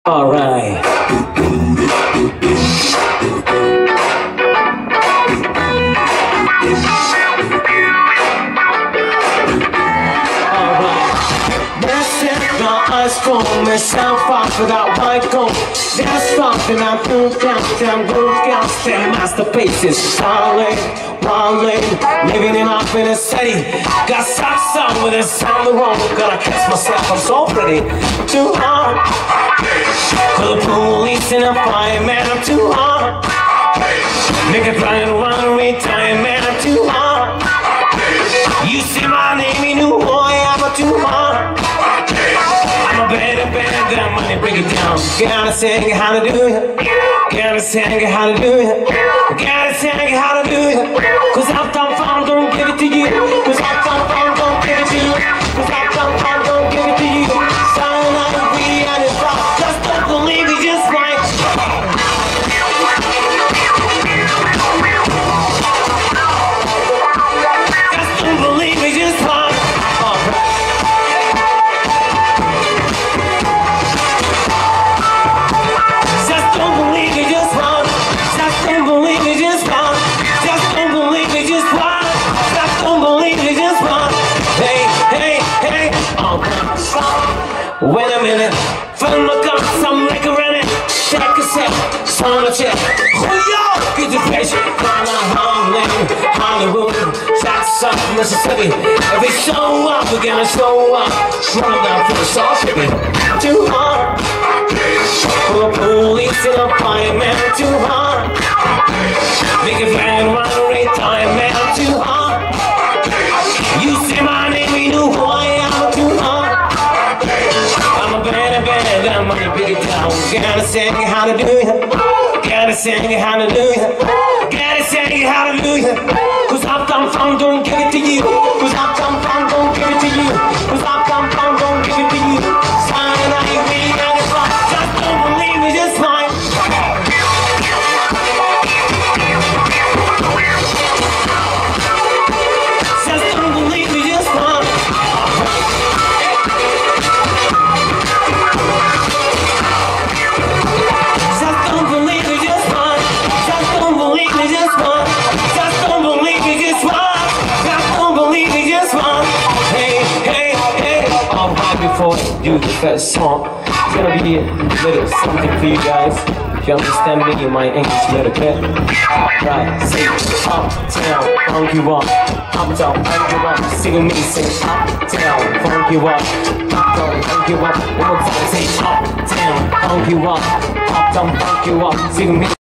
Alright. From myself off without my goal. That's something I'm through down, staying masterpieces. Wildin', living it up in a city. Got socks on with a sound the wrong. Gotta catch myself, I'm so pretty. I'm too hard. Call the police and a fireman, I'm too hard. Make a try and run and retire, man, I'm too hard. You see my name, you knew who I am, I'm too hard. Better than money, break it down. Gotta sing how to do it. Gotta sing how to do it. Gotta sing how to do it. Cause Uptown fun, don't give it to you. Cause Uptown fun, don't give it to you. Cause Uptown fun, don't give it to you. Silent night, we and it's rock. Just don't believe it, just like. Just don't believe it, just like. Wait a minute, fill my cup, some liquor in it. Take a sip, son of a chick. Oh yo, get the fish. Hollywood, Jackson, Mississippi. If we show up, we're gonna show up. Run down for the sauce, baby. Too hard. For the police and a fireman, too hard. Make it man, run away, time, man, too hard. You see my name, you know who I am, too hard. Better, money, big it down. Gotta sing hallelujah. Gotta sing hallelujah. Gotta sing hallelujah. Cause Uptown fun, don't give it to you. Cause Uptown fun, don't give it to you. Cause Uptown fun, don't give it to you. Silent night, we and it's rock. Just don't believe me, just fine. Just don't believe me, just fine. Before I do the first song, it's gonna be a little something for you guys. If you understand me in my English little bit. Right, say Uptown, funk you up. Uptown, funk you up. Sing with me, sing Uptown, funk you up. Uptown, funk you up. One more time, say Uptown, funk you up. Uptown, funk you up. Sing with me.